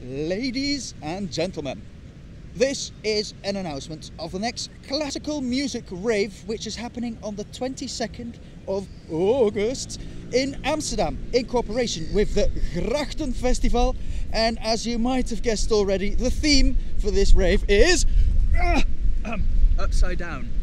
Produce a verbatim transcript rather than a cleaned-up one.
Ladies and gentlemen, this is an announcement of the next classical music rave, which is happening on the twenty-second of August in Amsterdam in cooperation with the Grachtenfestival. And as you might have guessed already, the theme for this rave is uh, um, upside down.